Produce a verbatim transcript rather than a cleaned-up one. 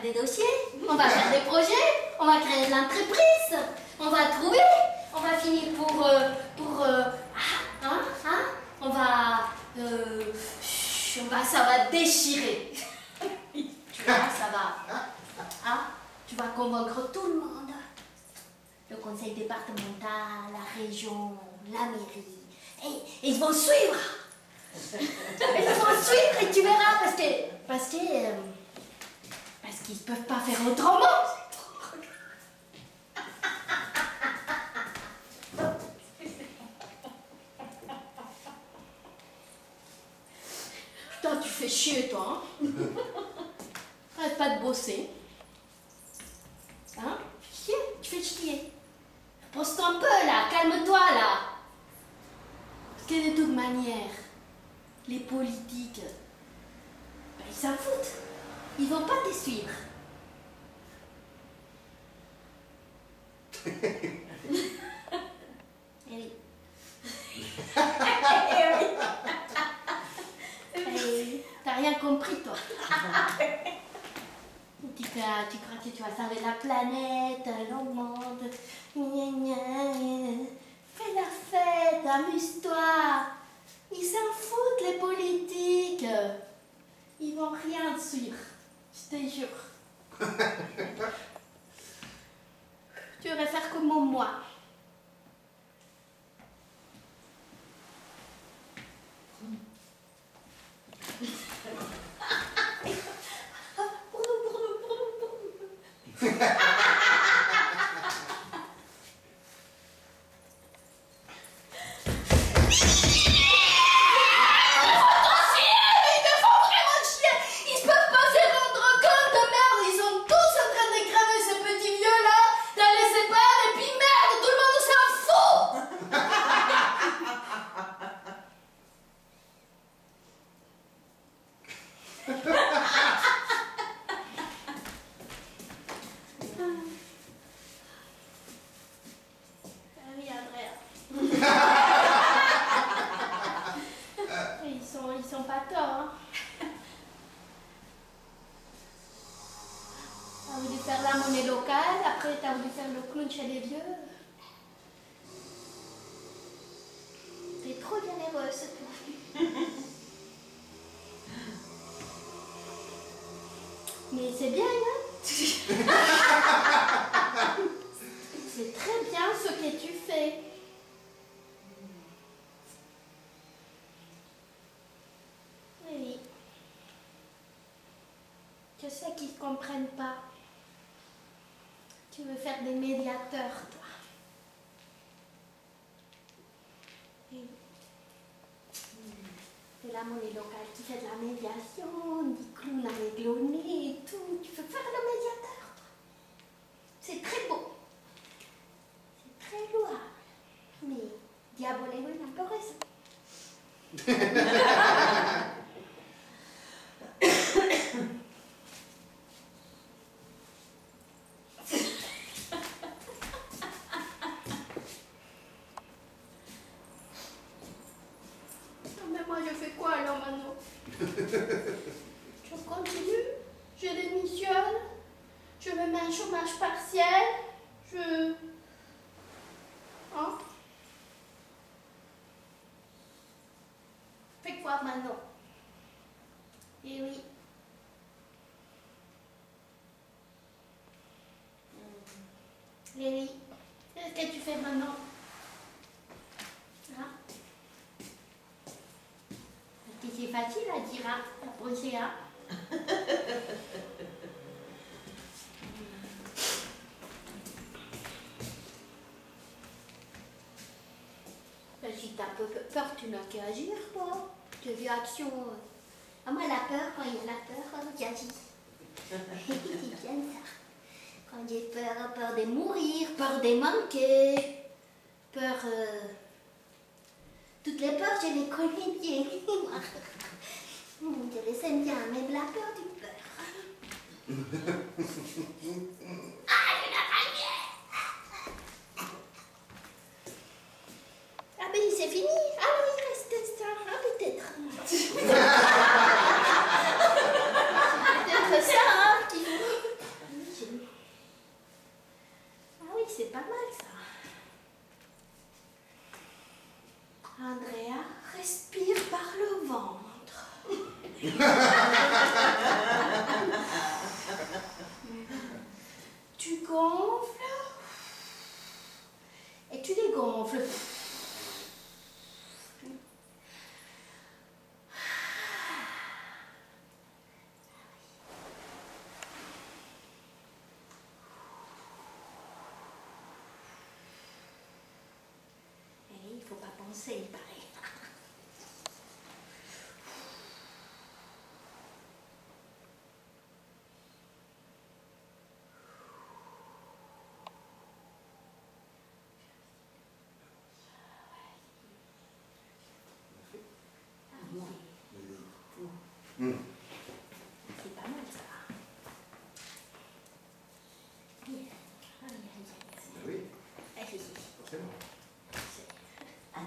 des dossiers, on va faire des projets, on va créer de l'entreprise, on va trouver, on va finir pour... Euh, pour euh, ah, hein, hein, on va... Euh, on va... Ça va déchirer. Tu vois, ça va... Hein, tu vas convaincre tout le monde. Le conseil départemental, la région, la mairie. Et, et ils vont suivre. Ils vont suivre et tu verras parce que... Parce que... Euh, parce qu'ils ne peuvent pas faire autrement. Putain, tu fais chier, toi. Hein. Arrête pas de bosser. Hein? Chier, tu fais chier. Pose-toi un peu, là. Calme-toi, là. Parce que de toute manière, les politiques, ben, ils s'en foutent. Ils vont pas te suivre. Eh oui. Eh oui. T'as rien compris, toi. Tu, tu crois que tu vas sauver la planète, le monde. Fais la fête, amuse-toi. Ils s'en foutent, les politiques. Ils vont rien suivre. Je te jure. Tu devrais faire comme moi. Chez les vieux. T'es trop généreuse, toi. Mais c'est bien, hein? C'est très bien ce que tu fais. Oui. Je sais qu'ils ne comprennent pas. Tu veux faire des médiateurs, toi. Et c'est la monnaie locale qui fait de la médiation, des clowns avec le nez et tout. Tu veux faire le médiateur, toi. C'est très beau. C'est très louable. Mais diabolé, oui, un peu raison. Je continue, je démissionne, je me mets un chômage partiel, je... Hein? Fais quoi maintenant? Eh oui. Eh oui. Qu'est-ce que tu fais maintenant? Hein? C'est facile à dire, hein, à poser, hein. Ben, si t'as peu peur, tu n'as qu'à agir, toi. Tu as vu action. Ah, moi, la peur, quand il y a la peur, j'agis. C'est bien ça. Quand j'ai peur, peur de mourir, peur de manquer, peur... Euh... Toutes les peurs, je les connais bien. Je les aime bien, même la peur du peur. Ah, je n'ai pas bien. Ah, ben c'est fini. Ah oui, il reste ça. Ah, peut-être. C'est peut-être ça, hein, qui... Andrea, respire par le ventre. Tu gonfles et tu dégonfles. Et il ne faut pas penser, il paraît. Mmh. C'est pas mal ça. Aïe, aïe, aïe. Oui, Aïe. forcément.